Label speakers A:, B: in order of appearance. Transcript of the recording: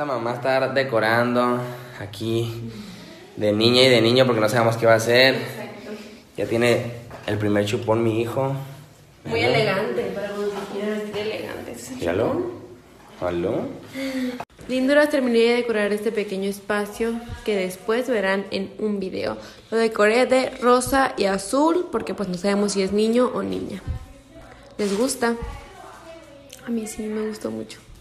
A: esta mamá está decorando aquí de niña y de niño porque no sabemos qué va a hacer.
B: Exacto.
A: Ya tiene el primer chupón mi hijo.
B: Muy elegante, para los que quieran vestir elegantes.
A: Míralo. ¿Aló?
B: Linduras, terminé de decorar este pequeño espacio que después verán en un video. Lo decoré de rosa y azul porque pues no sabemos si es niño o niña. ¿Les gusta? A mí sí me gustó mucho.